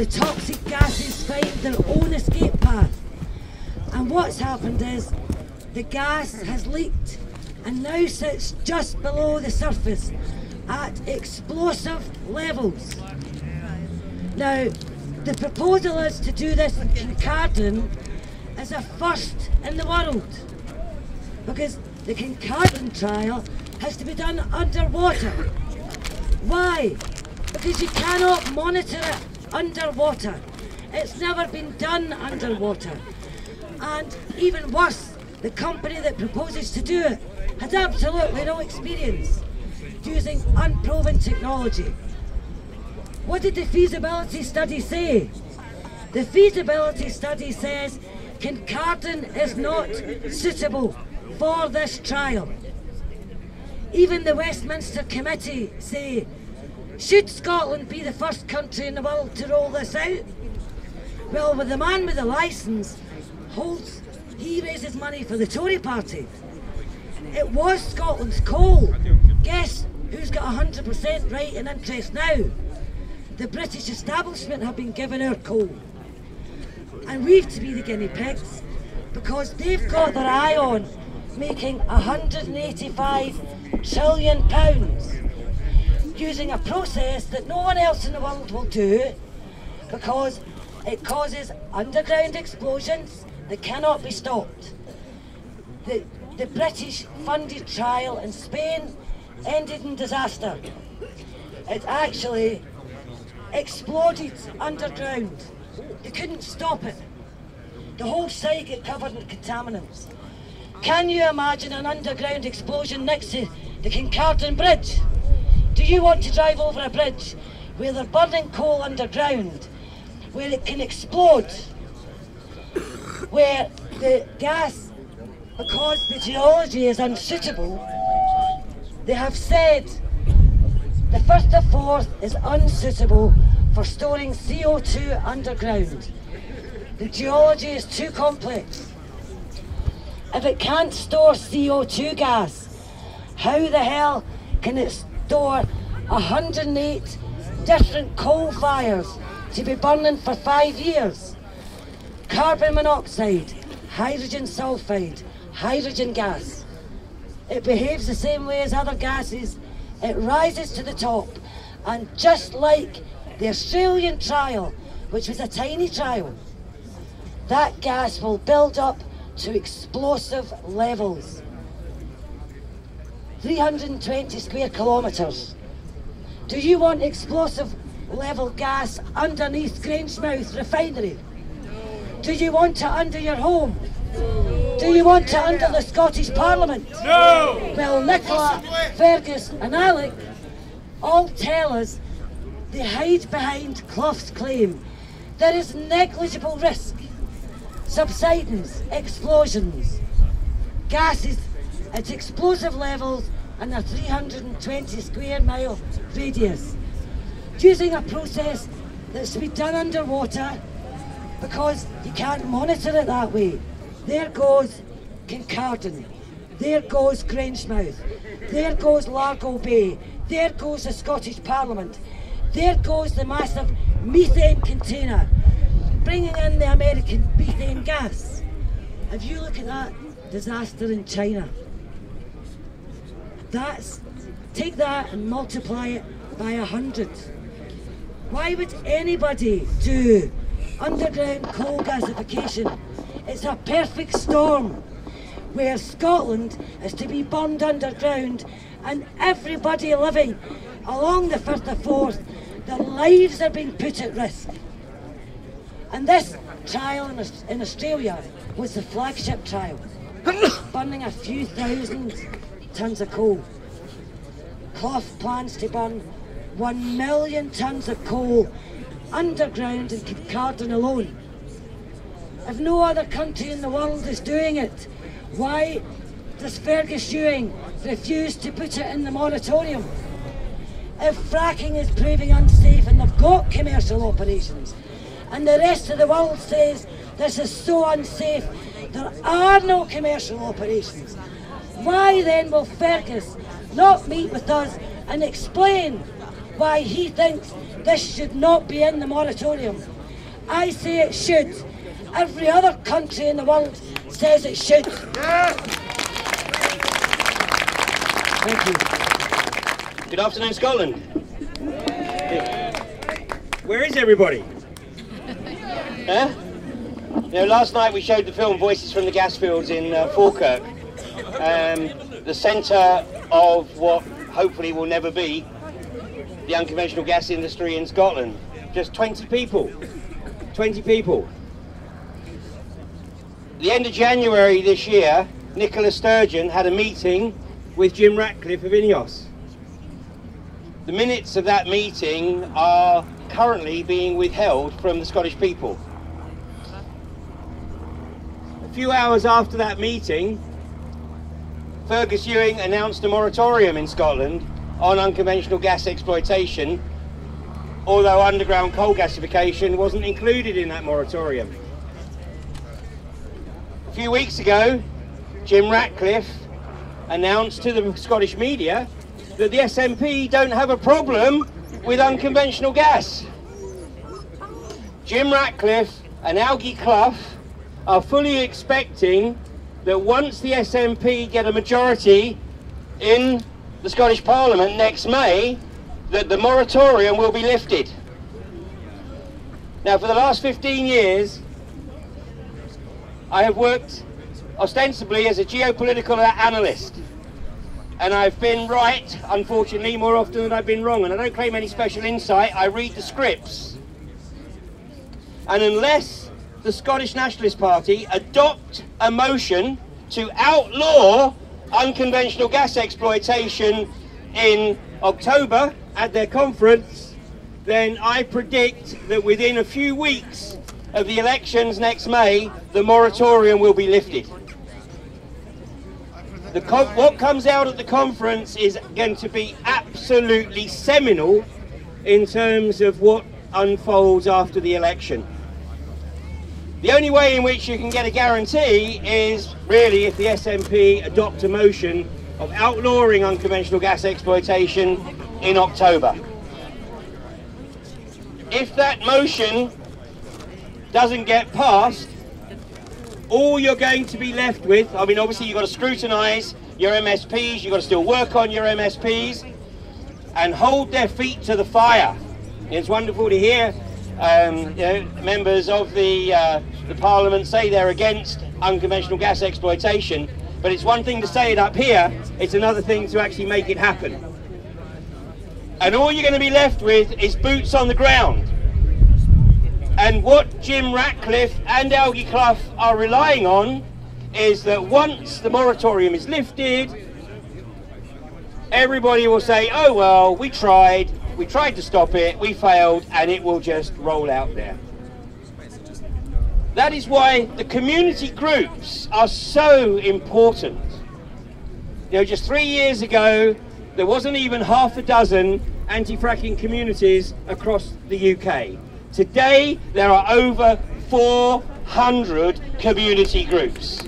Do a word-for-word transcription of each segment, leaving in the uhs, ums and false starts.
toxic gases find their own escape path. And what's happened is the gas has leaked and now sits just below the surface at explosive levels. Now, the proposal is to do this in Kincardine as a first in the world, because the Kincardine trial has to be done underwater. Why? Because you cannot monitor it underwater. It's never been done underwater. And even worse, the company that proposes to do it has absolutely no experience using unproven technology. What did the feasibility study say? The feasibility study says Kincardine is not suitable for this trial. Even the Westminster Committee say, should Scotland be the first country in the world to roll this out? Well, with the man with the licence holds, he raises money for the Tory party. It was Scotland's coal. Guess who's got one hundred percent right in interest now? The British establishment have been given our coal. And we've to be the guinea pigs, because they've got their eye on making one hundred eighty-five trillion pounds using a process that no one else in the world will do, because it causes underground explosions that cannot be stopped. The, the British funded trial in Spain ended in disaster. It actually exploded underground. They couldn't stop it. The whole site got covered in contaminants. Can you imagine an underground explosion next to the Kincardine Bridge? Do you want to drive over a bridge where they're burning coal underground, where it can explode, where the gas, because the geology is unsuitable, they have said the Firth of Forth is unsuitable for storing C O two underground. The geology is too complex. If it can't store C O two gas, how the hell can it store one hundred eight different coal fires to be burning for five years? Carbon monoxide, hydrogen sulfide, hydrogen gas. It behaves the same way as other gases. It rises to the top, and just like the Australian trial, which was a tiny trial, that gas will build up to explosive levels. three hundred twenty square kilometres. Do you want explosive level gas underneath Grangemouth refinery? Do you want it under your home? Do you want it under the Scottish Parliament? No! Well, Nicola, Fergus and Alec all tell us they hide behind Clough's claim. There is negligible risk. Subsidence, explosions, gases at explosive levels and a three hundred twenty square mile radius, using a process that's to be done underwater because you can't monitor it that way. There goes Kincardine, there goes Grangemouth, there goes Largo Bay, there goes the Scottish Parliament, there goes the massive methane container, bringing in the American methane gas. If you look at that disaster in China, that's, take that and multiply it by a hundred. Why would anybody do underground coal gasification? It's a perfect storm where Scotland is to be burned underground and everybody living along the Firth of Forth, their lives are being put at risk. And this trial in, in Australia was the flagship trial, burning a few thousand tonnes of coal. Clough plans to burn one million tonnes of coal underground in Kincardine alone. If no other country in the world is doing it, why does Fergus Ewing refuse to put it in the moratorium? If fracking is proving unsafe and they've got commercial operations, and the rest of the world says this is so unsafe, there are no commercial operations, why then will Fergus not meet with us and explain why he thinks this should not be in the moratorium? I say it should. Every other country in the world says it should. Yeah. Thank you. Good afternoon, Scotland. Where is everybody? Huh? You know, last night we showed the film Voices from the Gas Fields in uh, Falkirk, um, the centre of what hopefully will never be the unconventional gas industry in Scotland. Just twenty people. twenty people. At the end of January this year, Nicola Sturgeon had a meeting with Jim Ratcliffe of INEOS. The minutes of that meeting are currently being withheld from the Scottish people. A few hours after that meeting, Fergus Ewing announced a moratorium in Scotland on unconventional gas exploitation, although underground coal gasification wasn't included in that moratorium. A few weeks ago, Jim Ratcliffe announced to the Scottish media that the S N P don't have a problem with unconventional gas. Jim Ratcliffe and Algie Clough are fully expecting that once the S N P get a majority in the Scottish Parliament next May, that the moratorium will be lifted. Now, for the last fifteen years, I have worked ostensibly as a geopolitical analyst, and I've been right, unfortunately, more often than I've been wrong, and I don't claim any special insight. I read the scripts. And unless the Scottish Nationalist Party adopt a motion to outlaw unconventional gas exploitation in October at their conference, then I predict that within a few weeks of the elections next May, the moratorium will be lifted. The what comes out at the conference is going to be absolutely seminal in terms of what unfolds after the election. The only way in which you can get a guarantee is really if the S N P adopt a motion of outlawing unconventional gas exploitation in October. If that motion doesn't get passed, all you're going to be left with, I mean, obviously you've got to scrutinise your M S Ps, you've got to still work on your M S Ps and hold their feet to the fire. It's wonderful to hear um, you know, members of the, uh, the Parliament say they're against unconventional gas exploitation, but it's one thing to say it up here, it's another thing to actually make it happen. And all you're going to be left with is boots on the ground. And what Jim Ratcliffe and Algie Clough are relying on is that once the moratorium is lifted, everybody will say, oh well, we tried, we tried to stop it, we failed, and it will just roll out there. That is why the community groups are so important. You know, just three years ago, there wasn't even half a dozen anti-fracking communities across the U K. Today, there are over four hundred community groups.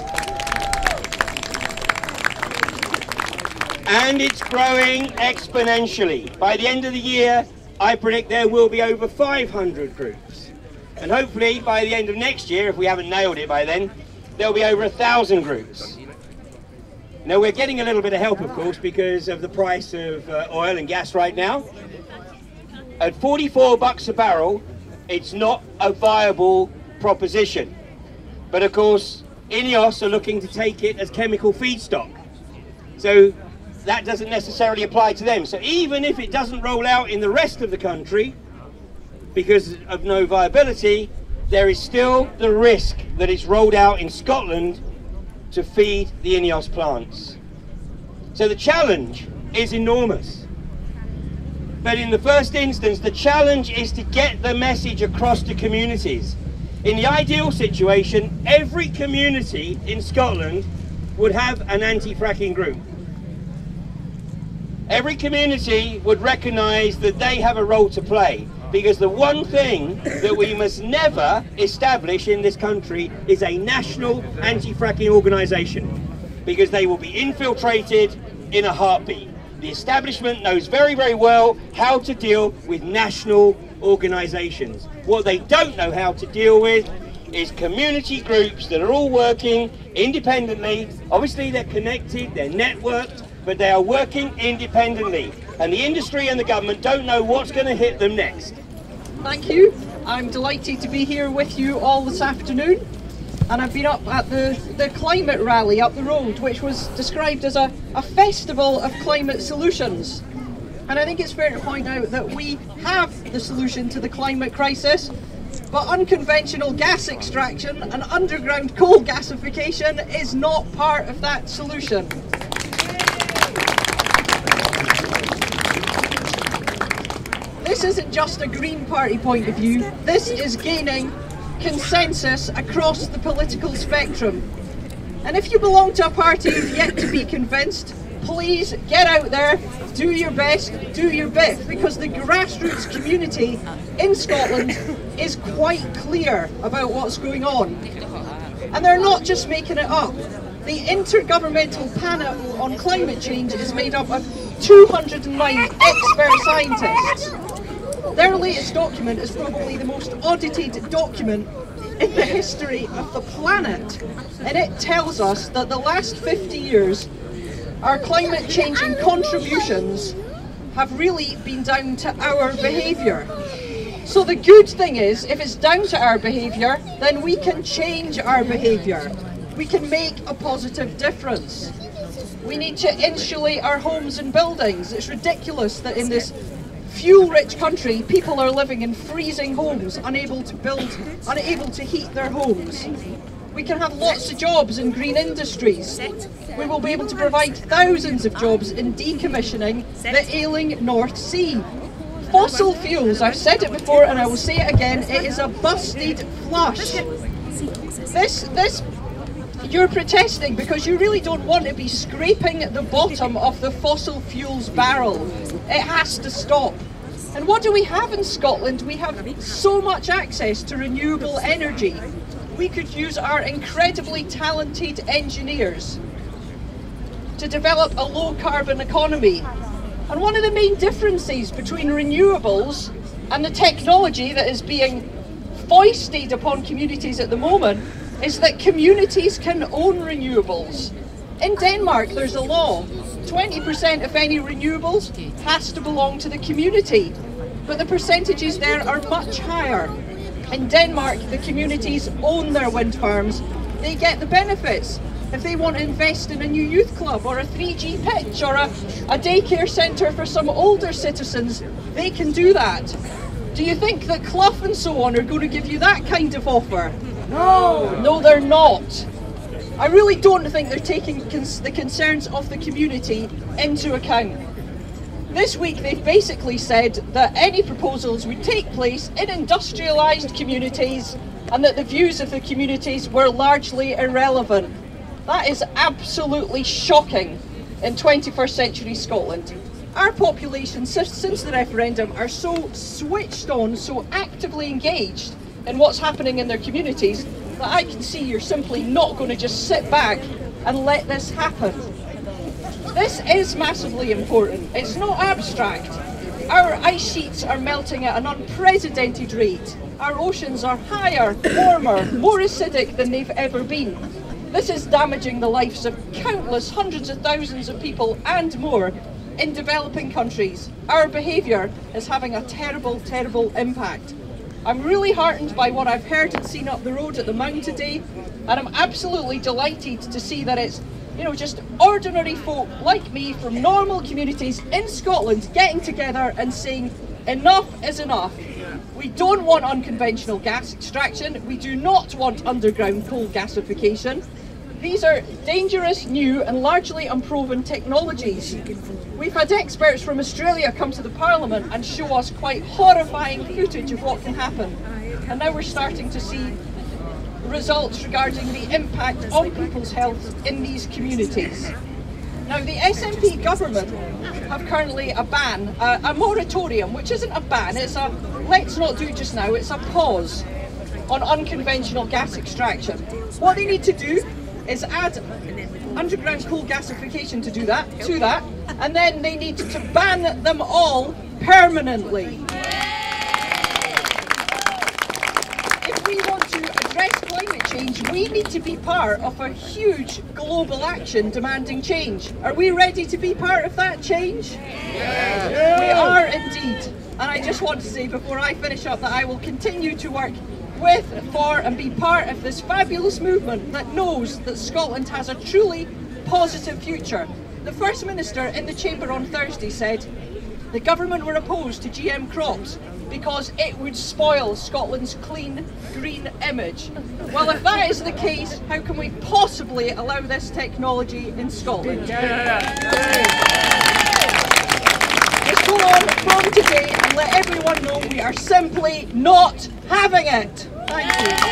And it's growing exponentially. By the end of the year, I predict there will be over five hundred groups. And hopefully, by the end of next year, if we haven't nailed it by then, there'll be over a thousand groups. Now, we're getting a little bit of help, of course, because of the price of uh, oil and gas right now. At forty-four bucks a barrel, it's not a viable proposition. But of course, INEOS are looking to take it as chemical feedstock. So that doesn't necessarily apply to them. So even if it doesn't roll out in the rest of the country, because of no viability, there is still the risk that it's rolled out in Scotland to feed the INEOS plants. So the challenge is enormous. But in the first instance, the challenge is to get the message across to communities. In the ideal situation, every community in Scotland would have an anti-fracking group. Every community would recognise that they have a role to play, because the one thing that we must never establish in this country is a national anti-fracking organisation, because they will be infiltrated in a heartbeat. The establishment knows very, very well how to deal with national organisations. What they don't know how to deal with is community groups that are all working independently. Obviously they're connected, they're networked, but they are working independently. And the industry and the government don't know what's going to hit them next. Thank you. I'm delighted to be here with you all this afternoon. And I've been up at the, the climate rally up the road, which was described as a, a festival of climate solutions. And I think it's fair to point out that we have the solution to the climate crisis, but unconventional gas extraction and underground coal gasification is not part of that solution. This isn't just a Green Party point of view, this is gaining consensus across the political spectrum. And if you belong to a party who've yet to be convinced, please get out there, do your best, do your bit, because the grassroots community in Scotland is quite clear about what's going on. And they're not just making it up. The Intergovernmental Panel on Climate Change is made up of two hundred and nine expert scientists. Their latest document is probably the most audited document in the history of the planet, and it tells us that the last fifty years our climate changing contributions have really been down to our behaviour. So the good thing is, if it's down to our behaviour, then we can change our behaviour. We can make a positive difference. We need to insulate our homes and buildings. It's ridiculous that in this fuel-rich country, people are living in freezing homes, unable to build, unable to heat their homes. We can have lots of jobs in green industries. We will be able to provide thousands of jobs in decommissioning the ailing North Sea. Fossil fuels, I've said it before and I will say it again, it is a busted flush. This, this, you're protesting because you really don't want to be scraping at the bottom of the fossil fuels barrel. It has to stop. And what do we have in Scotland? We have so much access to renewable energy. We could use our incredibly talented engineers to develop a low carbon economy. And one of the main differences between renewables and the technology that is being foisted upon communities at the moment is that communities can own renewables. In Denmark there's a law, twenty percent of any renewables has to belong to the community, but the percentages there are much higher. In Denmark the communities own their wind farms, they get the benefits. If they want to invest in a new youth club or a three G pitch or a, a daycare centre for some older citizens, they can do that. Do you think that Clough and so on are going to give you that kind of offer? No! No, they're not. I really don't think they're taking cons the concerns of the community into account. This week they've basically said that any proposals would take place in industrialised communities and that the views of the communities were largely irrelevant. That is absolutely shocking in twenty-first century Scotland. Our population, since the referendum, are so switched on, so actively engaged in what's happening in their communities that I can see you're simply not going to just sit back and let this happen. This is massively important. It's not abstract. Our ice sheets are melting at an unprecedented rate. Our oceans are higher, warmer, more acidic than they've ever been. This is damaging the lives of countless hundreds of thousands of people and more in developing countries. Our behaviour is having a terrible, terrible impact. I'm really heartened by what I've heard and seen up the road at the Mound today, and I'm absolutely delighted to see that it's, you know, just ordinary folk like me from normal communities in Scotland getting together and saying enough is enough. We don't want unconventional gas extraction, we do not want underground coal gasification. These are dangerous, new and largely unproven technologies. We've had experts from Australia come to the Parliament and show us quite horrifying footage of what can happen. And now we're starting to see results regarding the impact on people's health in these communities. Now the S N P government have currently a ban, a, a moratorium, which isn't a ban, it's a let's not do just now, it's a pause on unconventional gas extraction. What they need to do is add underground coal gasification to do that, to that, and then they need to ban them all permanently. address climate change, we need to be part of a huge global action demanding change. Are we ready to be part of that change? Yeah. We are indeed. And I just want to say before I finish up that I will continue to work with, for and be part of this fabulous movement that knows that Scotland has a truly positive future. The First Minister in the Chamber on Thursday said the government were opposed to G M crops because it would spoil Scotland's clean, green image. Well, if that is the case, how can we possibly allow this technology in Scotland? Let's go on from today and let everyone know we are simply not having it. Thank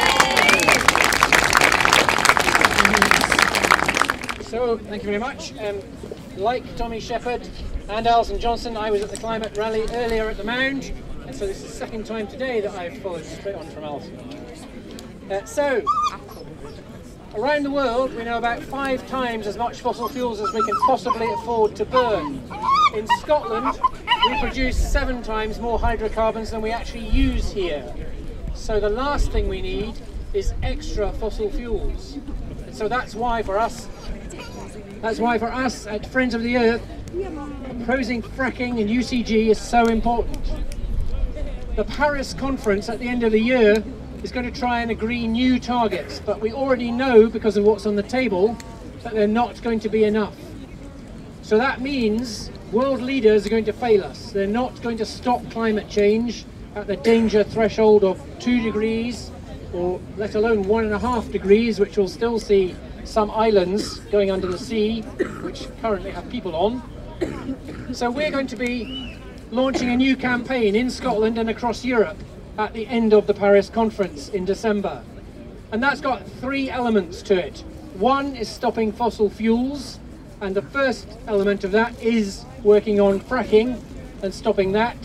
you. So, thank you very much. Um, like Tommy Shepherd and Alison Johnstone, I was at the climate rally earlier at the Mound, and so this is the second time today that I've followed straight on from Alison. Uh, so, around the world we know about five times as much fossil fuels as we can possibly afford to burn. In Scotland we produce seven times more hydrocarbons than we actually use here. So the last thing we need is extra fossil fuels. And so that's why for us, that's why for us at Friends of the Earth, opposing fracking and U C G is so important. The Paris conference at the end of the year is going to try and agree new targets, but we already know, because of what's on the table, that they're not going to be enough. So that means world leaders are going to fail us. They're not going to stop climate change at the danger threshold of two degrees, or let alone one and a half degrees, which will still see some islands going under the sea, which currently have people on. So we're going to be launching a new campaign in Scotland and across Europe at the end of the Paris conference in December. And that's got three elements to it. One is stopping fossil fuels, and the first element of that is working on fracking and stopping that.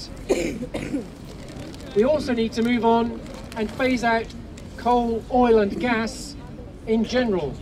We also need to move on and phase out coal, oil and gas in general.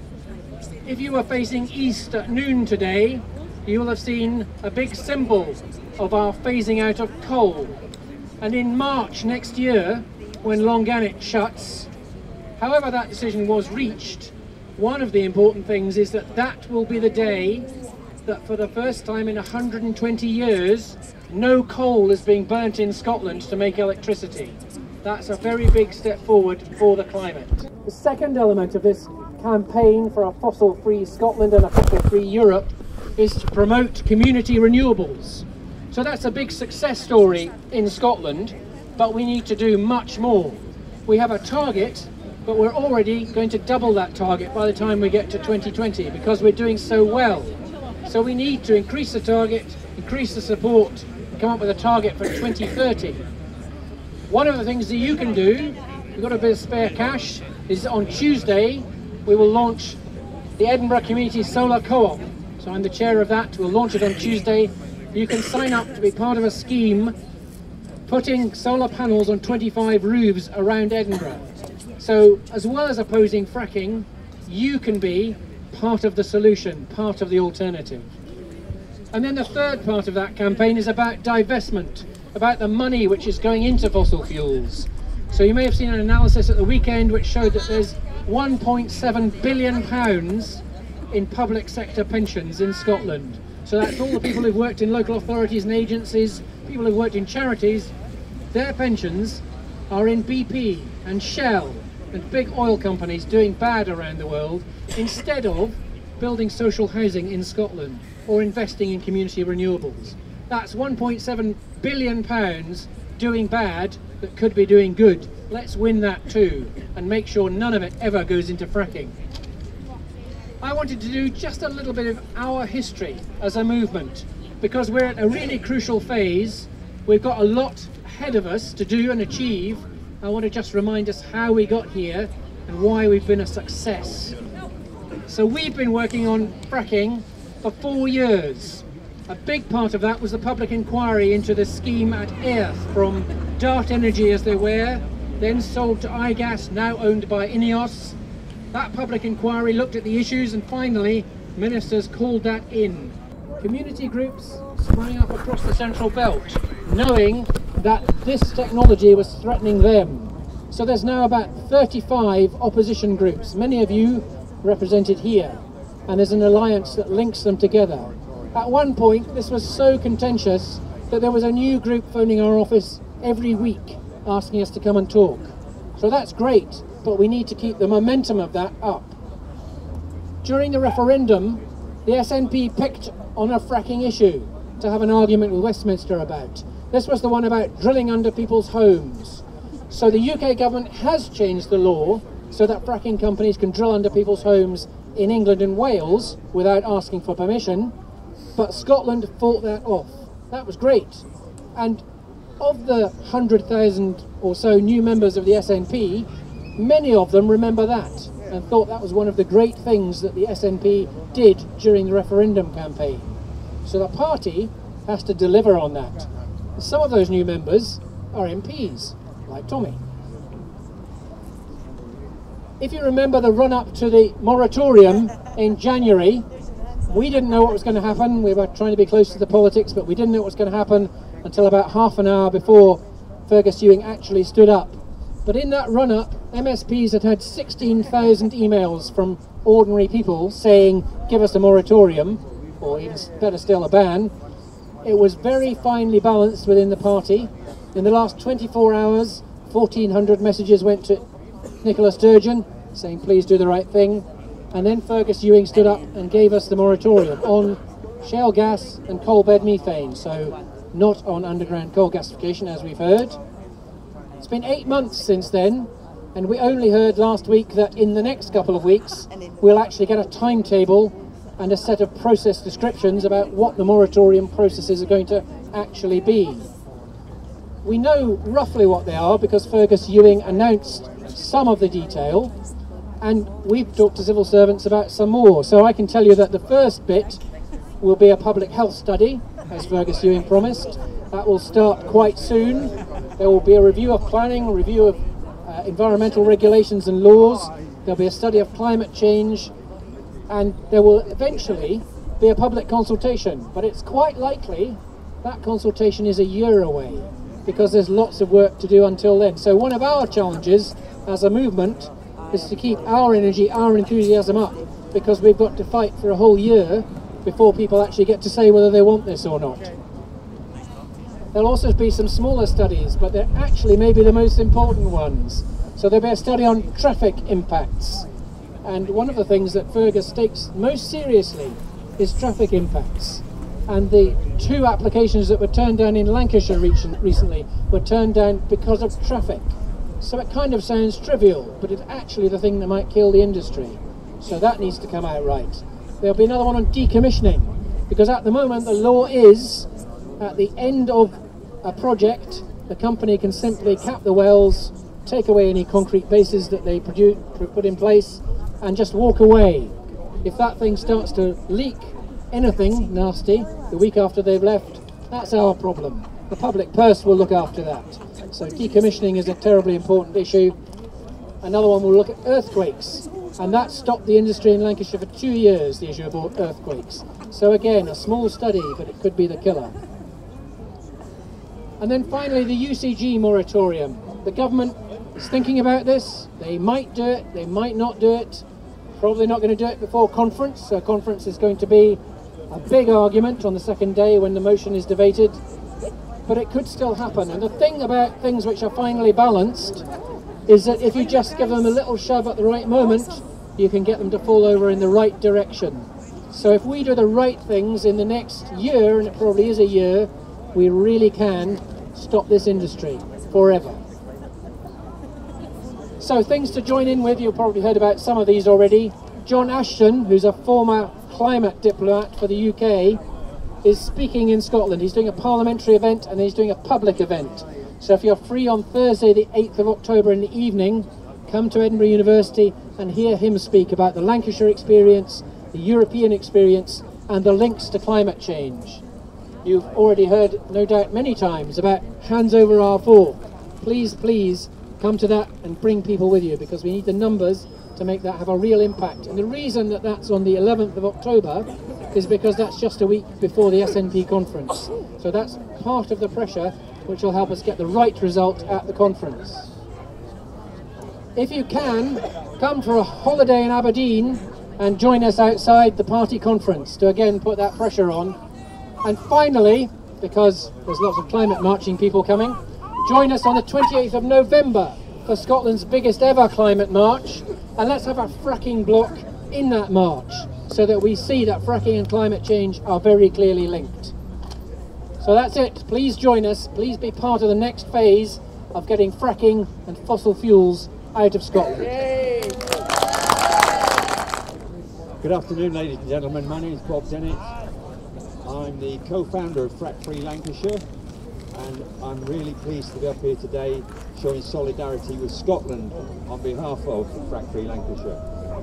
If you were facing east at noon today, you will have seen a big symbol of our phasing out of coal. And in March next year, when Longannet shuts, however that decision was reached, one of the important things is that that will be the day that for the first time in one hundred twenty years, no coal is being burnt in Scotland to make electricity. That's a very big step forward for the climate. The second element of this campaign for a fossil-free Scotland and a fossil-free Europe is to promote community renewables. So that's a big success story in Scotland, but we need to do much more. We have a target, but we're already going to double that target by the time we get to twenty twenty because we're doing so well. So we need to increase the target, increase the support, and come up with a target for twenty thirty. One of the things that you can do, we've got a bit of spare cash, is on Tuesday we will launch the Edinburgh Community Solar Co-op. So I'm the chair of that. We'll launch it on Tuesday. You can sign up to be part of a scheme putting solar panels on twenty-five roofs around Edinburgh. So as well as opposing fracking, you can be part of the solution, part of the alternative. And then the third part of that campaign is about divestment, about the money which is going into fossil fuels. So you may have seen an analysis at the weekend which showed that there's one point seven billion pounds in public sector pensions in Scotland. So that's all the people who've worked in local authorities and agencies, people who've worked in charities. Their pensions are in B P and Shell and big oil companies doing bad around the world, instead of building social housing in Scotland or investing in community renewables. That's one point seven billion pounds doing bad that could be doing good. Let's win that too and make sure none of it ever goes into fracking. I wanted to do just a little bit of our history as a movement, because we're at a really crucial phase. We've got a lot ahead of us to do and achieve. I want to just remind us how we got here and why we've been a success. So we've been working on fracking for four years. A big part of that was the public inquiry into the scheme at Earth from Dart Energy as they were, then sold to iGas, now owned by Ineos. That public inquiry looked at the issues and finally ministers called that in. Community groups sprang up across the Central Belt, knowing that this technology was threatening them. So there's now about thirty-five opposition groups, many of you represented here, and there's an alliance that links them together. At one point, this was so contentious that there was a new group phoning our office every week asking us to come and talk. So that's great, but we need to keep the momentum of that up. During the referendum, the S N P picked on a fracking issue to have an argument with Westminster about. This was the one about drilling under people's homes. So the U K government has changed the law so that fracking companies can drill under people's homes in England and Wales without asking for permission, but Scotland fought that off. That was great. And of the one hundred thousand or so new members of the S N P, many of them remember that and thought that was one of the great things that the S N P did during the referendum campaign. So the party has to deliver on that. Some of those new members are M Ps, like Tommy. If you remember the run-up to the moratorium in January, we didn't know what was going to happen. We were trying to be close to the politics, but we didn't know what was going to happen until about half an hour before Fergus Ewing actually stood up. But in that run-up, M S Ps had had sixteen thousand emails from ordinary people saying, give us a moratorium, or even better still, a ban. It was very finely balanced within the party. In the last twenty-four hours, fourteen hundred messages went to Nicola Sturgeon saying, please do the right thing. And then Fergus Ewing stood up and gave us the moratorium on shale gas and coal bed methane, so not on underground coal gasification, as we've heard. It's been eight months since then, and we only heard last week that in the next couple of weeks we'll actually get a timetable and a set of process descriptions about what the moratorium processes are going to actually be. We know roughly what they are because Fergus Ewing announced some of the detail, and we've talked to civil servants about some more. So I can tell you that the first bit will be a public health study, as Fergus Ewing promised. That will start quite soon. There will be a review of planning, a review of uh, environmental regulations and laws. There'll be a study of climate change, and there will eventually be a public consultation. But it's quite likely that consultation is a year away, because there's lots of work to do until then. So one of our challenges as a movement is to keep our energy, our enthusiasm up, because we've got to fight for a whole year before people actually get to say whether they want this or not. There'll also be some smaller studies, but they're actually maybe the most important ones. So there'll be a study on traffic impacts. And one of the things that Fergus takes most seriously is traffic impacts. And the two applications that were turned down in Lancashire recently were turned down because of traffic. So it kind of sounds trivial, but it's actually the thing that might kill the industry. So that needs to come out right. There'll be another one on decommissioning, because at the moment the law is, at the end of a project, the company can simply cap the wells, take away any concrete bases that they produce, put in place, and just walk away. If that thing starts to leak anything nasty the week after they've left, that's our problem. The public purse will look after that. So decommissioning is a terribly important issue. Another one will look at earthquakes, and that stopped the industry in Lancashire for two years, the issue of earthquakes. So again, a small study, but it could be the killer. And then finally, the U C G moratorium. The government is thinking about this. They might do it, they might not do it. Probably not going to do it before conference. So conference is going to be a big argument on the second day when the motion is debated. But it could still happen. And the thing about things which are finely balanced is that if you just give them a little shove at the right moment, you can get them to fall over in the right direction. So if we do the right things in the next year, and it probably is a year, we really can stop this industry forever. So things to join in with, you've probably heard about some of these already. John Ashton, who's a former climate diplomat for the U K, is speaking in Scotland. He's doing a parliamentary event and he's doing a public event. So if you're free on Thursday the eighth of October in the evening, come to Edinburgh University and hear him speak about the Lancashire experience, the European experience, and the links to climate change. You've already heard, no doubt, many times about Hands Over R four. Please, please come to that and bring people with you, because we need the numbers to make that have a real impact. And the reason that that's on the eleventh of October is because that's just a week before the S N P conference. So that's part of the pressure which will help us get the right result at the conference. if you can, come for a holiday in Aberdeen and join us outside the party conference to again put that pressure on. And finally, because there's lots of climate marching people coming, join us on the twenty-eighth of November for Scotland's biggest ever climate march, and let's have a fracking block in that march so that we see that fracking and climate change are very clearly linked. So that's it. Please join us. Please be part of the next phase of getting fracking and fossil fuels out of Scotland. Yay. Good afternoon, ladies and gentlemen. My name is Bob Dennet. I'm the co-founder of Frack Free Lancashire, and I'm really pleased to be up here today showing solidarity with Scotland on behalf of Frack Free Lancashire.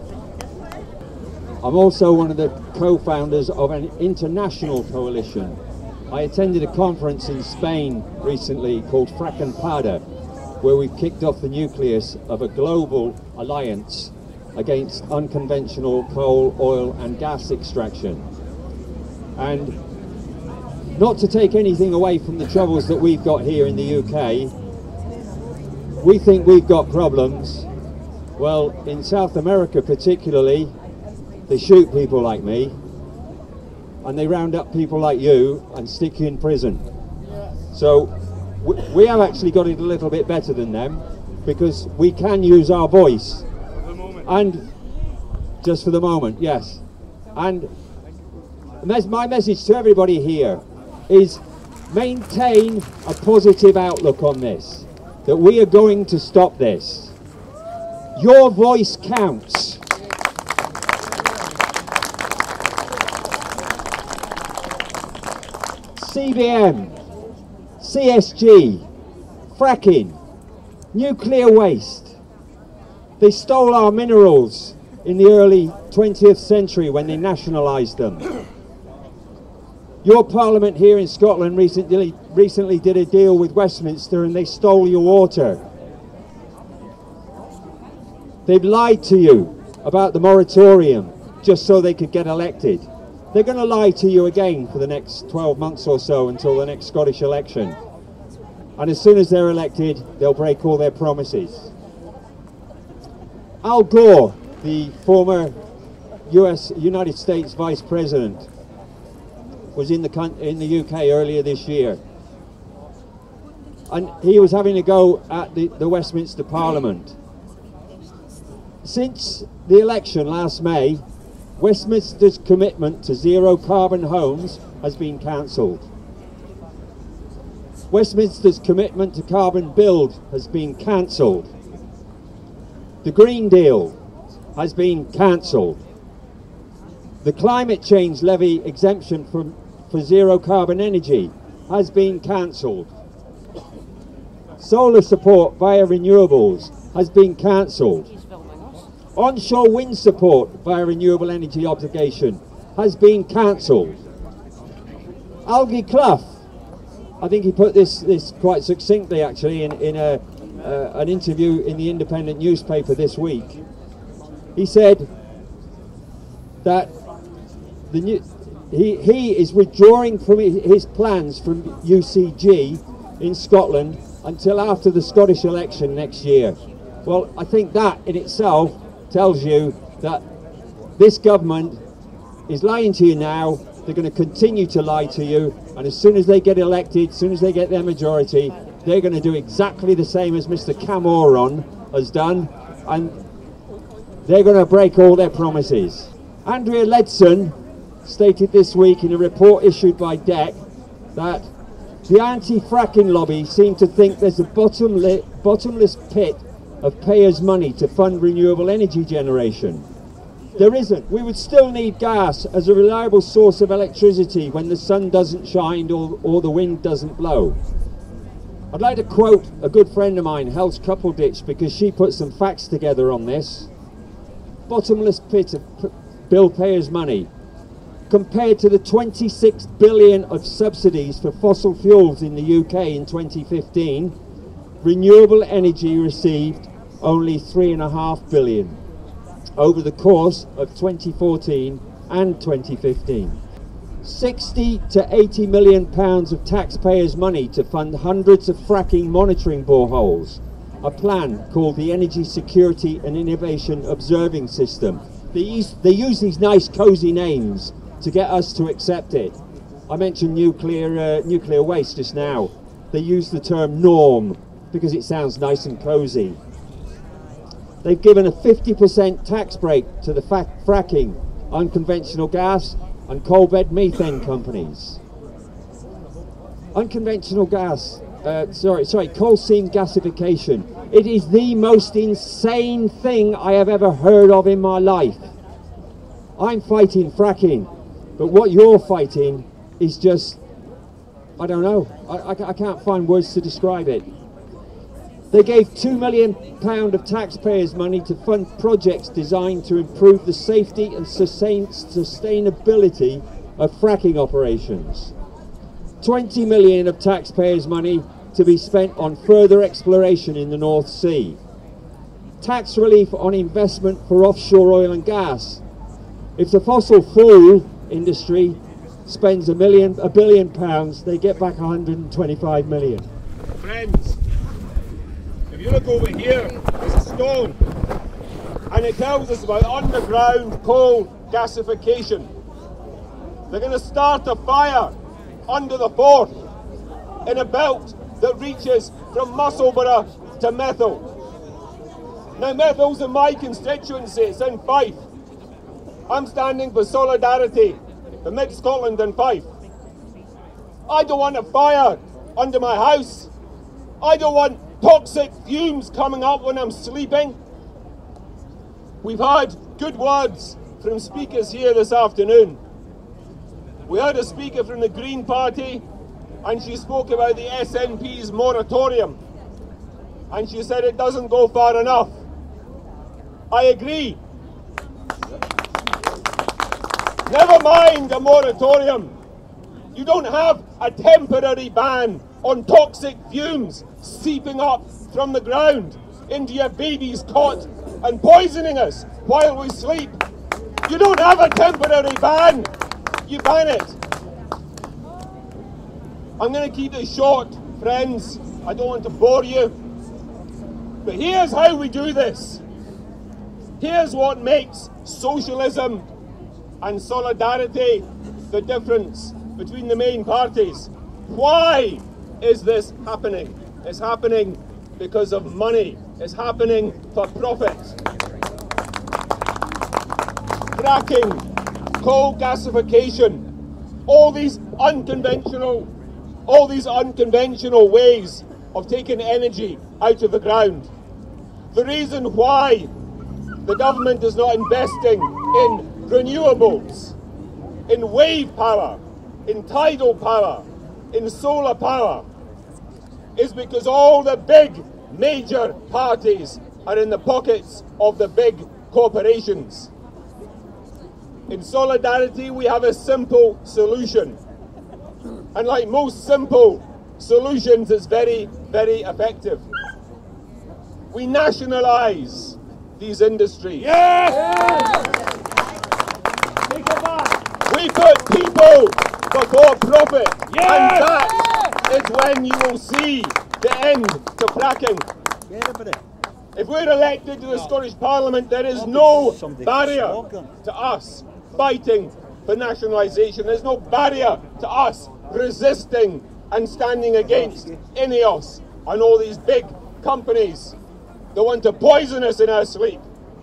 I'm also one of the co-founders of an international coalition. I attended a conference in Spain recently called Fracking, where we've kicked off the nucleus of a global alliance against unconventional coal, oil and gas extraction. And not to take anything away from the troubles that we've got here in the U K, we think we've got problems. Well, in South America particularly, they shoot people like me, and they round up people like you and stick you in prison. So we, we have actually got it a little bit better than them, because we can use our voice. And just for the moment, yes. And my message to everybody here is maintain a positive outlook on this, that we are going to stop this. Your voice counts. C B M, C S G, fracking, nuclear waste. They stole our minerals in the early twentieth century when they nationalised them. Your Parliament here in Scotland recently, recently did a deal with Westminster and they stole your water. They've lied to you about the moratorium just so they could get elected. They're going to lie to you again for the next twelve months or so until the next Scottish election. And as soon as they're elected, they'll break all their promises. Al Gore, the former U S United States Vice President, was in the, in the U K earlier this year. And he was having a go at the, the Westminster Parliament. Since the election last May, Westminster's commitment to zero carbon homes has been cancelled. Westminster's commitment to carbon build has been cancelled. The Green Deal has been cancelled. The climate change levy exemption for, for zero carbon energy has been cancelled. Solar support via renewables has been cancelled. Onshore wind support via renewable energy obligation has been cancelled. Algie Clough, I think he put this, this quite succinctly actually in, in a, uh, an interview in the Independent newspaper this week. He said that the new, he, he is withdrawing from his plans from U C G in Scotland until after the Scottish election next year. Well, I think that in itself tells you that this government is lying to you now. They're going to continue to lie to you, and as soon as they get elected, as soon as they get their majority, they're going to do exactly the same as Mister Cameron has done, and they're going to break all their promises. Andrea Leadson stated this week in a report issued by D E C that the anti-fracking lobby seem to think there's a bottomless, bottomless pit of payers' money to fund renewable energy generation. There isn't. We would still need gas as a reliable source of electricity when the sun doesn't shine or, or the wind doesn't blow. I'd like to quote a good friend of mine, Hels Coupledish, because she put some facts together on this. Bottomless pit of bill payers' money. Compared to the twenty-six billion of subsidies for fossil fuels in the U K in twenty fifteen, renewable energy received only three and a half billion over the course of twenty fourteen and twenty fifteen. sixty to eighty million pounds of taxpayers' money to fund hundreds of fracking monitoring boreholes a plan called the Energy Security and Innovation Observing System. They use, they use these nice cosy names to get us to accept it. I mentioned nuclear, uh, nuclear waste just now. They use the term norm because it sounds nice and cosy. They've given a fifty percent tax break to the fracking, unconventional gas and coal bed methane companies. Unconventional gas, uh, sorry, sorry, coal seam gasification. It is the most insane thing I have ever heard of in my life. I'm fighting fracking, but what you're fighting is just, I don't know, I, I, I can't find words to describe it. They gave two million pounds of taxpayers' money to fund projects designed to improve the safety and sustain, sustainability of fracking operations. twenty million pounds of taxpayers' money to be spent on further exploration in the North Sea. Tax relief on investment for offshore oil and gas. If the fossil fuel industry spends a million, a billion pounds, they get back one hundred twenty-five million. Friends, if you look over here, there's a stone, and it tells us about underground coal gasification. They're going to start a fire under the Forth in a belt that reaches from Musselburgh to Methil. Now, Methil's in my constituency, it's in Fife. I'm standing for solidarity for mid-Scotland and Fife. I don't want a fire under my house. I don't want toxic fumes coming up when I'm sleeping. We've had good words from speakers here this afternoon. We heard a speaker from the Green Party, and she spoke about the S N P's moratorium, and she said it doesn't go far enough. I agree. Never mind a moratorium. You don't have a temporary ban on toxic fumes seeping up from the ground into your baby's cot and poisoning us while we sleep. You don't have a temporary ban. You ban it. I'm going to keep it short, friends. I don't want to bore you. But here's how we do this. Here's what makes socialism and solidarity the difference between the main parties. Why is this happening? It's happening because of money. It's happening for profit. Fracking, coal gasification, all these unconventional, all these unconventional ways of taking energy out of the ground. The reason why the government is not investing in renewables, in wave power, in tidal power, in solar power, is because all the big major parties are in the pockets of the big corporations. In solidarity, we have a simple solution. And like most simple solutions, it's very, very effective. We nationalise these industries. Yes! Yes! We put people before profit. Yes! And that is when you will see the end to fracking. If we're elected to the Scottish Parliament, there is no barrier to us fighting for nationalisation. There's no barrier to us resisting and standing against INEOS and all these big companies that want to poison us in our sleep.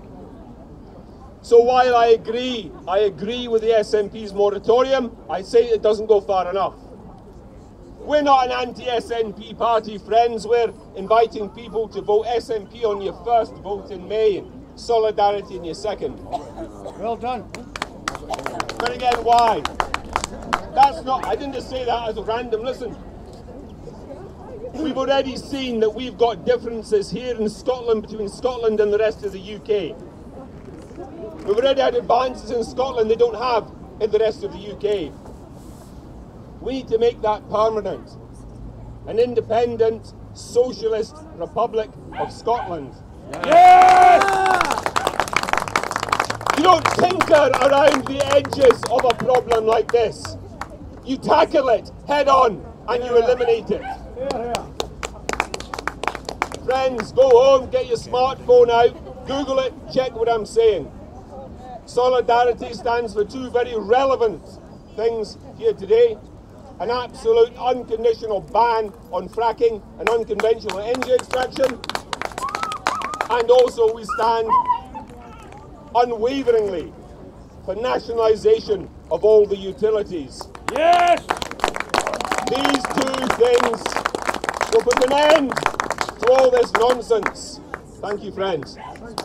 So while I agree, I agree with the S N P's moratorium, I say it doesn't go far enough. We're not an anti-S N P party, friends. We're inviting people to vote S N P on your first vote in May, Solidarity in your second. Well done. But again, why? That's not, I didn't just say that as a random, listen. We've already seen that we've got differences here in Scotland between Scotland and the rest of the U K. We've already had advances in Scotland they don't have in the rest of the U K. We need to make that permanent. An independent, socialist Republic of Scotland. Yes! You don't tinker around the edges of a problem like this. You tackle it head on and you eliminate it. friends, go home, get your smartphone out, Google it, check what I'm saying. Solidarity stands for two very relevant things here today. An absolute unconditional ban on fracking and unconventional energy extraction. And also we stand unwaveringly for nationalisation of all the utilities. Yes! These two things will put an end to all this nonsense. Thank you, friends.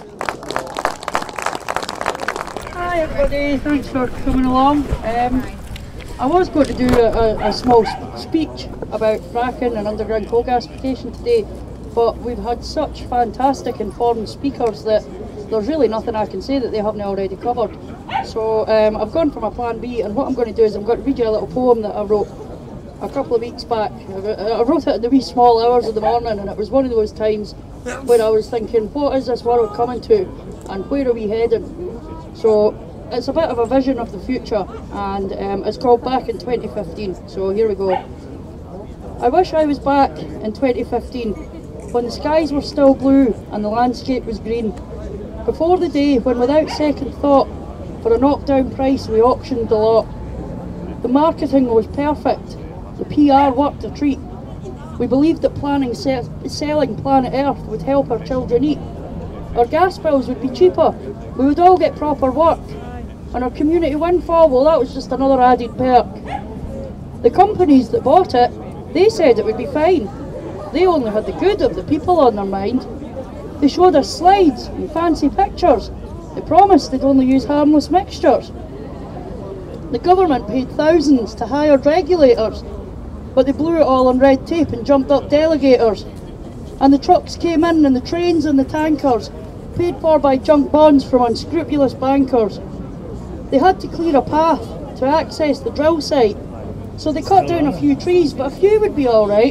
Hi everybody, thanks for coming along. Um, I was going to do a, a, a small speech about fracking and underground coal gasification today, but we've had such fantastic informed speakers that there's really nothing I can say that they haven't already covered. So um, I've gone for my plan B, and what I'm going to do is I'm going to read you a little poem that I wrote a couple of weeks back. I wrote it in the wee small hours of the morning, and it was one of those times where I was thinking, what is this world coming to and where are we heading? So it's a bit of a vision of the future, and um, it's called Back in twenty fifteen, so here we go. I wish I was back in twenty fifteen, when the skies were still blue and the landscape was green. Before the day when without second thought, for a knockdown price we auctioned the lot. The marketing was perfect, the P R worked a treat. We believed that planning se selling planet Earth would help our children eat. Our gas bills would be cheaper, we would all get proper work. And our community windfall, well, that was just another added perk. The companies that bought it, they said it would be fine. They only had the good of the people on their mind. They showed us slides and fancy pictures. They promised they'd only use harmless mixtures. The government paid thousands to hired regulators, but they blew it all on red tape and jumped up delegators. And the trucks came in, and the trains and the tankers, paid for by junk bonds from unscrupulous bankers. They had to clear a path to access the drill site, so they cut down a few trees, but a few would be alright.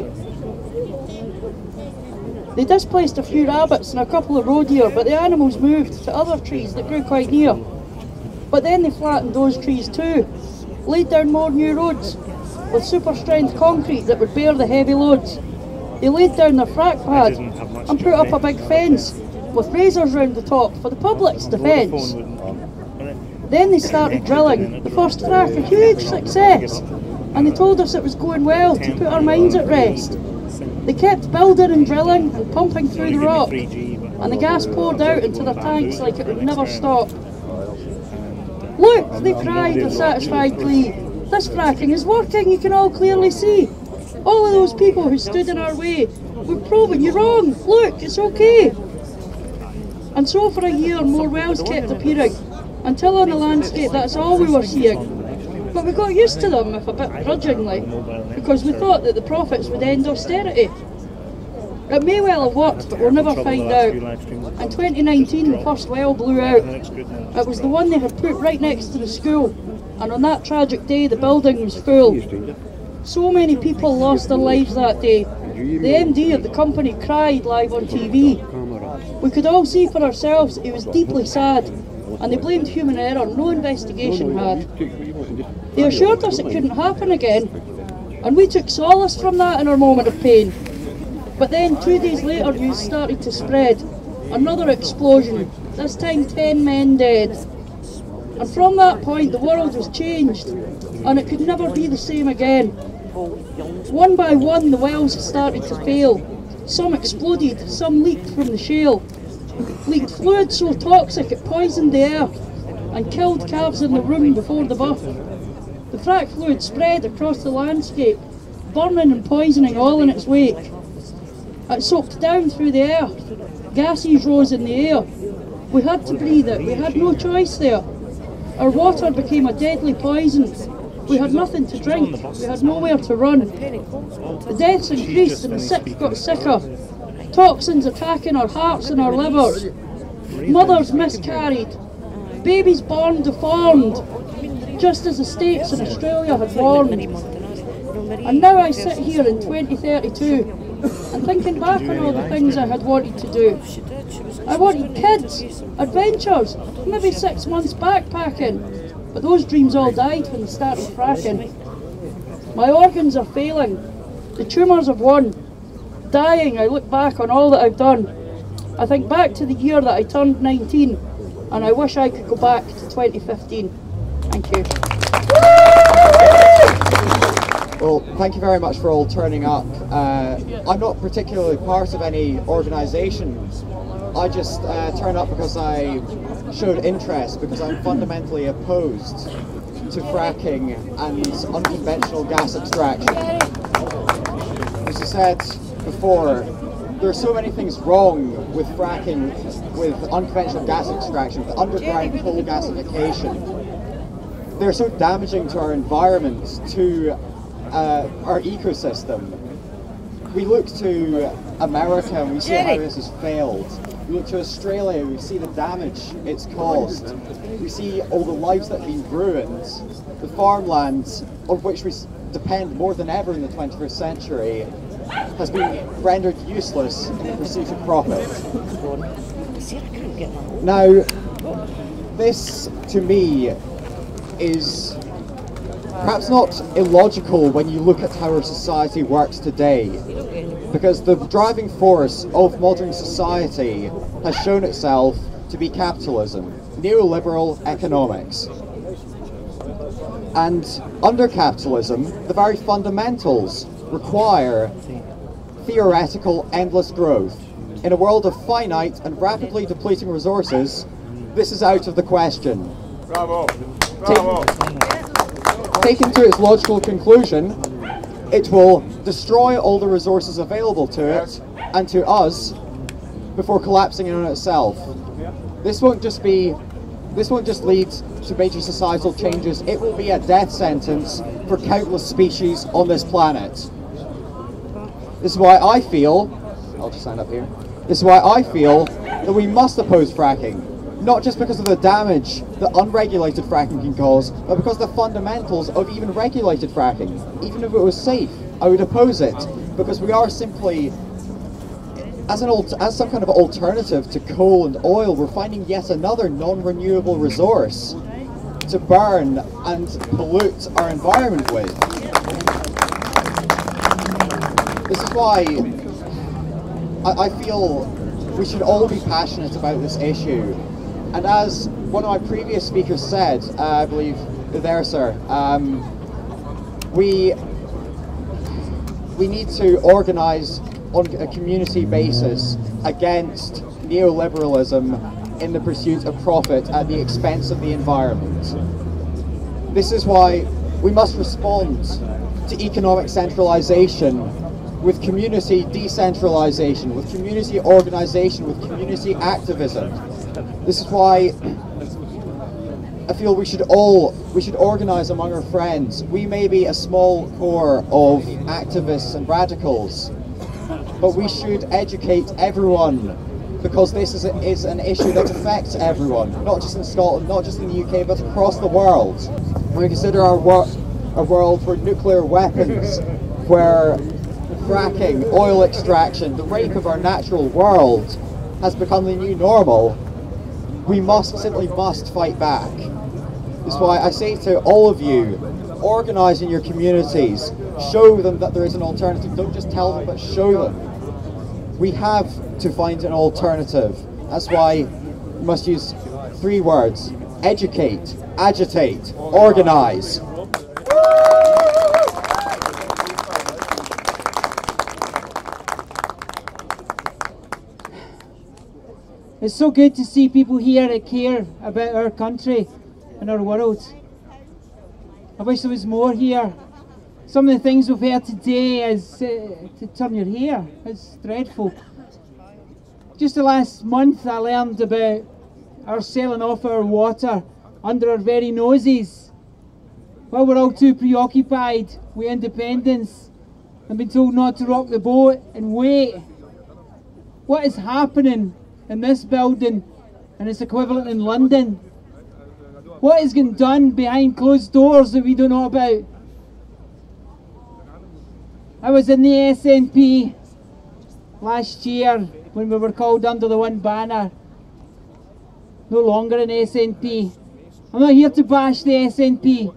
They displaced a few rabbits and a couple of roe deer, but the animals moved to other trees that grew quite near. But then they flattened those trees too, laid down more new roads with super strength concrete that would bear the heavy loads. They laid down their frack pad and put up a big fence with razors round the top for the public's defence. Then they started drilling, the first frack a huge success, and they told us it was going well to put our minds at rest. They kept building and drilling and pumping through the rock, and the gas poured out into their tanks like it would never stop. Look, they cried with satisfied glee, this fracking is working, you can all clearly see. All of those people who stood in our way, we're proving you wrong, look, it's okay. And so for a year more wells kept appearing, until on the landscape that's all we were seeing. But we got used to them, if a bit grudgingly, because we thought that the profits would end austerity. It may well have worked, but we'll never find out. In twenty nineteen the first well blew out. It was the one they had put right next to the school, and on that tragic day the building was full. So many people lost their lives that day. The M D of the company cried live on T V. We could all see for ourselves he was deeply sad, and they blamed human error no investigation had. They assured us it couldn't happen again, and we took solace from that in our moment of pain. But then two days later news started to spread. Another explosion, this time ten men dead. And from that point the world was changed, and it could never be the same again. One by one the wells started to fail. Some exploded, some leaked from the shale. Leaked fluid so toxic it poisoned the earth and killed calves in the room before the birth. The frack fluid spread across the landscape, burning and poisoning all in its wake. It soaked down through the earth, gases rose in the air. We had to breathe it, we had no choice there. Our water became a deadly poison. We had nothing to drink, we had nowhere to run. The deaths increased and the sick got sicker. Toxins attacking our hearts and our livers. Mothers miscarried. Babies born deformed, just as the States and Australia had warned. And now I sit here in twenty thirty-two and thinking back on all the things I had wanted to do. I wanted kids, adventures, maybe six months backpacking, but those dreams all died when they started fracking. My organs are failing, the tumours have won. dying. I look back on all that I've done. I think back to the year that I turned nineteen, and I wish I could go back to twenty fifteen. Thank you. Well, thank you very much for all turning up. Uh, I'm not particularly part of any organisation. I just uh, turn up because I showed interest, because I'm fundamentally opposed to fracking and unconventional gas extraction. As I said before, there are so many things wrong with fracking, with unconventional gas extraction, with underground coal gasification. They're so damaging to our environment, to uh, our ecosystem. We look to America and we see how this has failed. We look to Australia, we see the damage it's caused. We see all the lives that have been ruined, the farmlands of which we depend more than ever in the twenty-first century has been rendered useless in the pursuit of profit. Now, this to me is perhaps not illogical when you look at how our society works today, because the driving force of modern society has shown itself to be capitalism, neoliberal economics. And under capitalism, the very fundamentals require theoretical endless growth. In a world of finite and rapidly depleting resources, this is out of the question. Bravo! Bravo! Taken to its logical conclusion, it will destroy all the resources available to it and to us before collapsing in on itself. This won't just be, this won't just lead to major societal changes, it will be a death sentence for countless species on this planet. This is why I feel, I'll just stand up here, this is why I feel that we must oppose fracking. Not just because of the damage that unregulated fracking can cause, but because of the fundamentals of even regulated fracking. Even if it was safe, I would oppose it, because we are simply, as an as some kind of alternative to coal and oil, we're finding yet another non-renewable resource to burn and pollute our environment with. This is why I, I feel we should all be passionate about this issue. And as one of my previous speakers said, uh, I believe there, sir, um, we we need to organise on a community basis against neoliberalism in the pursuit of profit at the expense of the environment. This is why we must respond to economic centralisation with community decentralisation, with community organisation, with community activism. This is why I feel we should all, we should organise among our friends. We may be a small core of activists and radicals, but we should educate everyone, because this is, a, is an issue that affects everyone, not just in Scotland, not just in the U K, but across the world. When we consider our, wor our world where nuclear weapons, where fracking, oil extraction, the rape of our natural world has become the new normal, we must, simply must fight back. This is why I say to all of you, organise in your communities, show them that there is an alternative, don't just tell them, but show them. We have to find an alternative. That's why we must use three words: educate, agitate, organise. It's so good to see people here that care about our country and our world. I wish there was more here. Some of the things we've heard today is uh, to turn your hair. It's dreadful. Just the last month I learned about our selling off our water under our very noses, while we're all too preoccupied with independence and been told not to rock the boat and wait. What is happening in this building and its equivalent in London? What is getting done behind closed doors that we don't know about? I was in the S N P last year when we were called under the one banner. No longer an S N P. I'm not here to bash the S N P,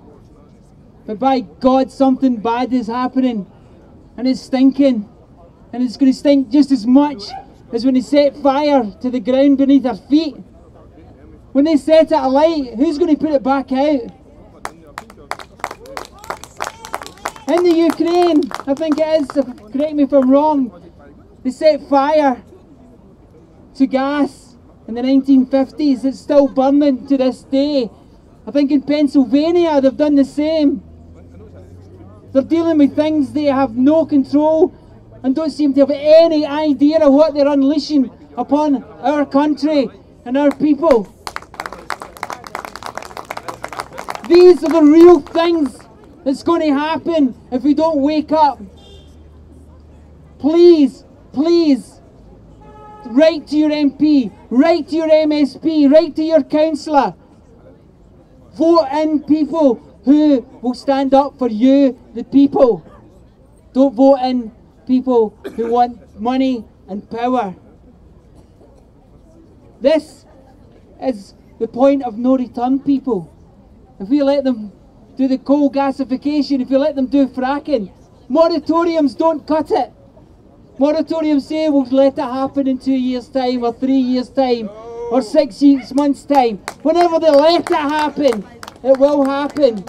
but by God, something bad is happening and it's stinking. and it's going to stink just as much as when they set fire to the ground beneath our feet. When they set it alight, who's going to put it back out? In the Ukraine, I think it is, correct me if I'm wrong, they set fire to gas in the nineteen fifties. It's still burning to this day. I think in Pennsylvania they've done the same. They're dealing with things they have no control and don't seem to have any idea of what they're unleashing upon our country and our people. These are the real things that's going to happen if we don't wake up. Please, please, write to your M P, write to your M S P, write to your councillor. Vote in people who will stand up for you, the people. Don't vote in people who want money and power. This is the point of no return, people. If we let them do the coal gasification, if we let them do fracking, moratoriums don't cut it. Moratoriums say we'll let it happen in two years' time, or three years' time, or six months' time. Whenever they let it happen, it will happen.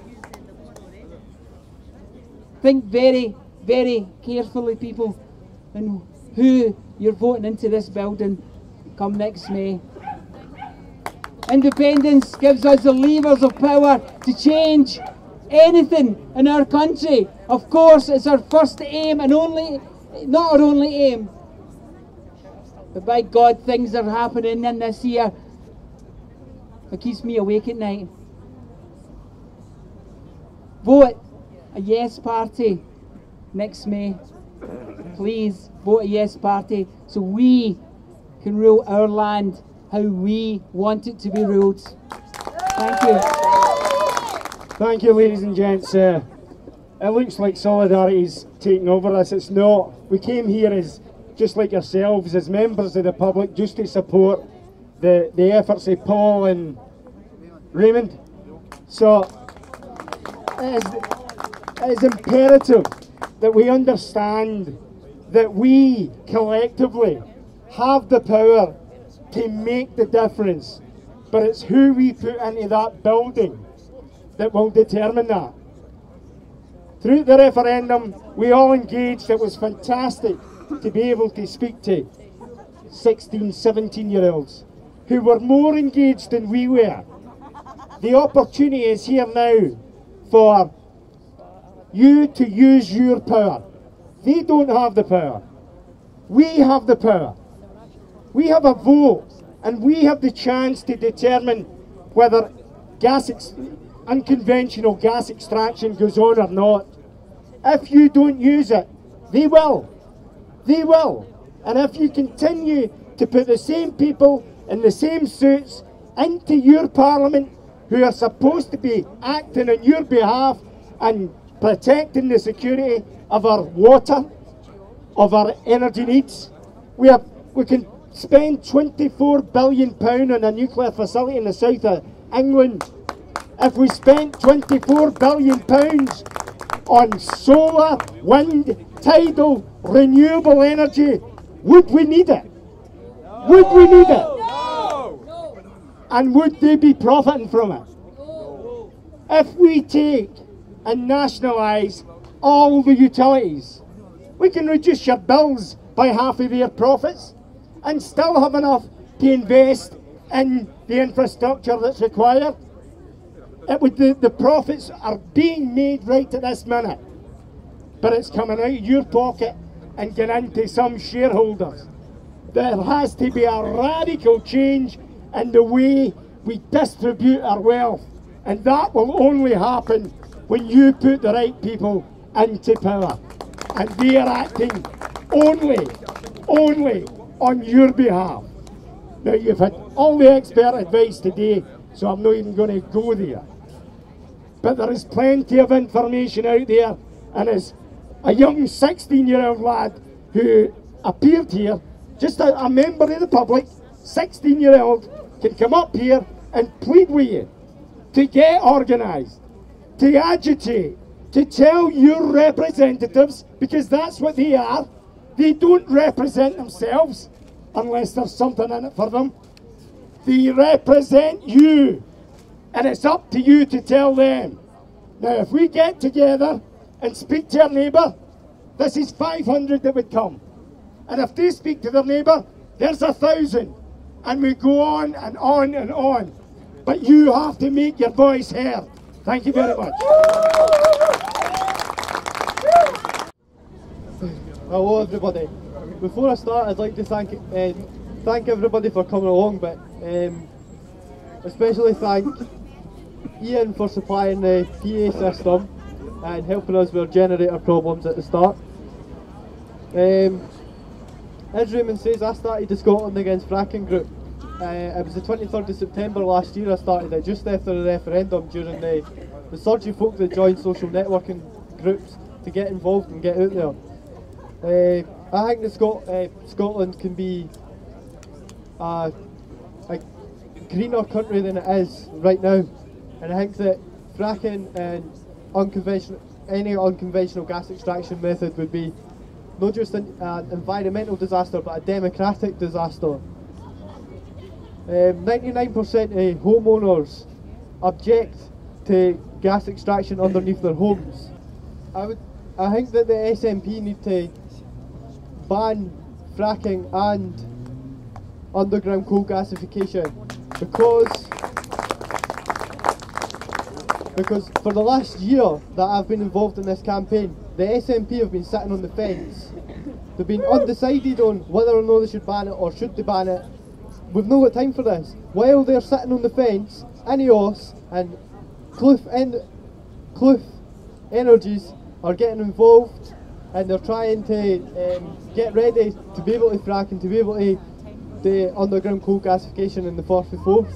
Think very, very carefully, people, and who you're voting into this building come next May. Independence gives us the levers of power to change anything in our country. Of course, it's our first aim and only, not our only aim. But by God, things are happening in this year that keeps me awake at night. Vote a yes party next May. Please vote a yes party so we can rule our land how we want it to be ruled. Thank you. Thank you, ladies and gents. Uh, it looks like Solidarity's taking over us. It's not. We came here as, just like yourselves, as members of the public, just to support the, the efforts of Paul and Raymond. So it is, it is imperative that we understand that we collectively have the power to make the difference, but it's who we put into that building that will determine that. Through the referendum, we all engaged. It was fantastic to be able to speak to sixteen, seventeen year olds who were more engaged than we were. The opportunity is here now for you to use your power. They don't have the power. We have the power. We have a vote, and we have the chance to determine whether gas ex unconventional gas extraction goes on or not. If you don't use it, they will. They will. And if you continue to put the same people in the same suits into your parliament who are supposed to be acting on your behalf and protecting the security of our water, of our energy needs, we, have, we can spend twenty-four billion pounds on a nuclear facility in the south of England. If we spent twenty-four billion pounds on solar, wind, tidal, renewable energy, would we need it? No. Would we need it? No. And would they be profiting from it? No. If we take and nationalise all the utilities, we can reduce your bills by half of their profits and still have enough to invest in the infrastructure that's required. It would, the, the profits are being made right at this minute, but it's coming out of your pocket and getting into some shareholders. There has to be a radical change in the way we distribute our wealth, and that will only happen when you put the right people into power, and they are acting only, only on your behalf. Now, you've had all the expert advice today, so I'm not even going to go there. But there is plenty of information out there, and as a young sixteen year old lad who appeared here, just a, a member of the public, sixteen year old, can come up here and plead with you to get organised, to agitate, to tell your representatives, because that's what they are, They don't represent themselves unless there's something in it for them. They represent you, and it's up to you to tell them. Now, if we get together and speak to our neighbour, this is five hundred that would come. And if they speak to their neighbour, there's a thousand. And we go on and on and on. But you have to make your voice heard. Thank you very much. Hello everybody. Before I start, I'd like to thank uh, thank everybody for coming along, but um, especially thank Ian for supplying the P A system and helping us with our generator problems at the start. Um, as Raymond says, I started the Scotland Against Fracking group. Uh, it was the twenty-third of September last year I started it, just after the referendum, during the, the surge of folk that joined social networking groups to get involved and get out there. Uh, I think that Scot uh, Scotland can be uh, a greener country than it is right now, and I think that fracking and unconventional, any unconventional gas extraction method would be not just an uh, environmental disaster but a democratic disaster. ninety-nine percent um, of homeowners object to gas extraction underneath their homes. I would, I think that the S N P need to ban fracking and underground coal gasification because because for the last year that I've been involved in this campaign, the S N P have been sitting on the fence. They've been undecided on whether or not they should ban it or should they ban it. We've not got time for this. While they're sitting on the fence, INEOS and Clough, en Clough Energies are getting involved, and they're trying to um, get ready to be able to frack and to be able to do underground coal gasification in the forty-fourth.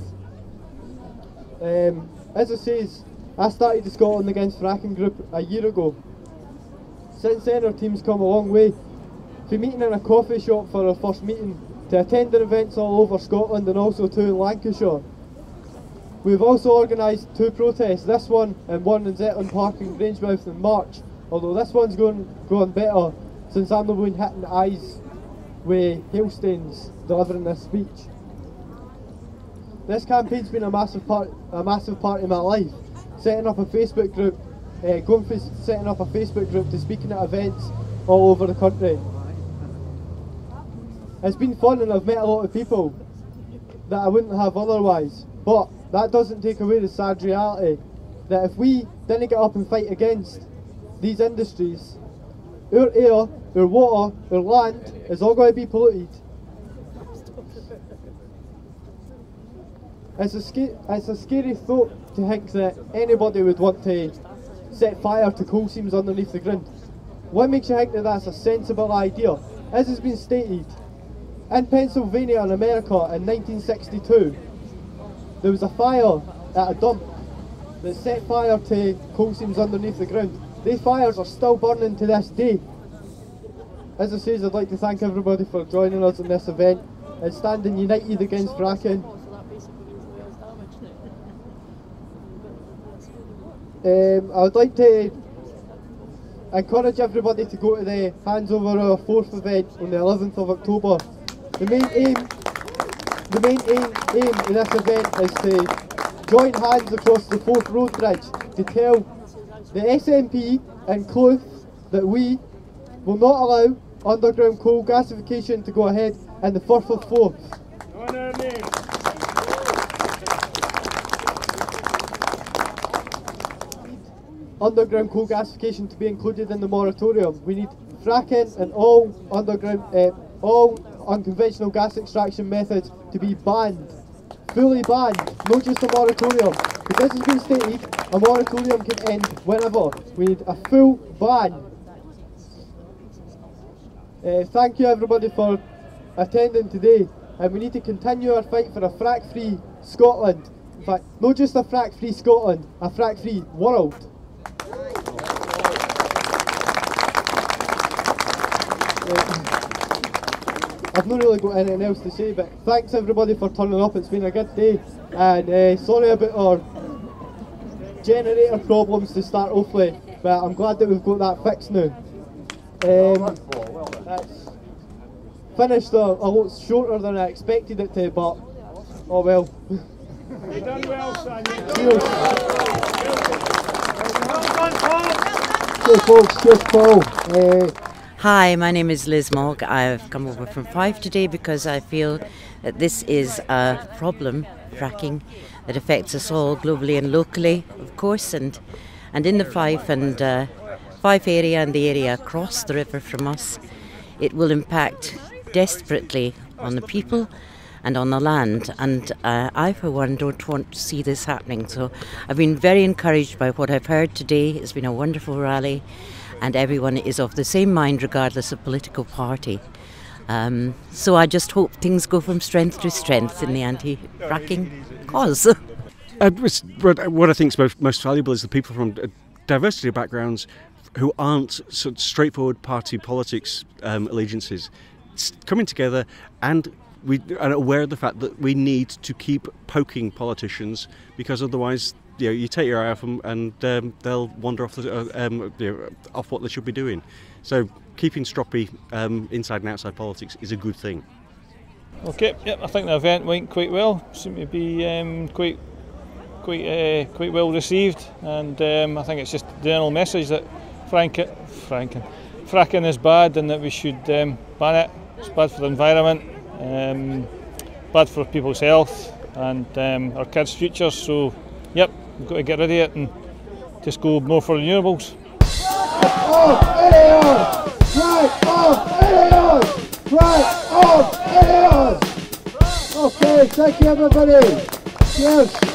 Um, as I says, I started the Scotland Against Fracking group a year ago. Since then our team's come a long way. From meeting in a coffee shop for our first meeting to attending events all over Scotland and also two in Lancashire. We've also organised two protests, this one and one in Zetland Park in Grangemouth in March, although this one's going, going better since I'm the one hitting the eyes with hailstones delivering this speech. This campaign's been a massive part, a massive part of my life. Setting up a Facebook group, uh, going for setting up a Facebook group to speaking at events all over the country. It's been fun and I've met a lot of people that I wouldn't have otherwise, but that doesn't take away the sad reality that if we didn't get up and fight against these industries, our air, our water, our land is all going to be polluted. It's a, it's a scary thought to think that anybody would want to set fire to coal seams underneath the ground. What makes you think that that's a sensible idea? As has been stated, in Pennsylvania in America in nineteen sixty-two, there was a fire at a dump that set fire to coal seams underneath the ground. These fires are still burning to this day. As I say, I'd like to thank everybody for joining us in this event and standing united against fracking. Um, I would like to encourage everybody to go to the Hands Over Our Fourth event on the eleventh of October. The main aim, the main aim, aim of this event is to join hands across the Forth Road Bridge to tell the S N P and Clough that we will not allow underground coal gasification to go ahead in the Firth of Forth. On our name. Underground coal gasification to be included in the moratorium. We need fracking and all underground, uh, all unconventional gas extraction methods to be banned, fully banned, not just a moratorium. Because as has been stated, a moratorium can end whenever. We need a full ban. Uh, thank you everybody for attending today, and we need to continue our fight for a frack-free Scotland. In fact, not just a frack-free Scotland, a frack-free world. I've not really got anything else to say, but thanks everybody for turning up. It's been a good day, and uh, sorry about our generator problems to start off with, but I'm glad that we've got that fixed now. Um, that's finished a, a lot shorter than I expected it to, but oh well. You done well, son. Cheers. Cheers, folks. Cheers, Paul. Uh, Hi, my name is Liz Mogg. I've come over from Fife today because I feel that this is a problem, fracking, that affects us all globally and locally, of course, and and in the Fife and uh, Fife area and the area across the river from us, it will impact desperately on the people and on the land, and uh, I for one don't want to see this happening. So I've been very encouraged by what I've heard today. It's been a wonderful rally, and everyone is of the same mind regardless of political party. Um, so I just hope things go from strength to strength in the anti-fracking cause. Uh, what I think is most, most valuable is the people from a diversity of backgrounds who aren't sort of straightforward party politics um, allegiances coming together and we are aware of the fact that we need to keep poking politicians, because otherwise, you know, you take your eye off them and um, they'll wander off, the, uh, um, you know, off what they should be doing. So keeping stroppy um, inside and outside politics is a good thing. Okay, yep, I think the event went quite well. Seemed to be um, quite, quite, uh, quite well received, and um, I think it's just the general message that frank franking, fracking is bad and that we should um, ban it. It's bad for the environment, um, bad for people's health and um, our kids' futures. So, yep, we've got to get rid of it and just go more for renewables. Off idiots! Right off idiots! Right off idiots! Okay, thank you everybody. Cheers.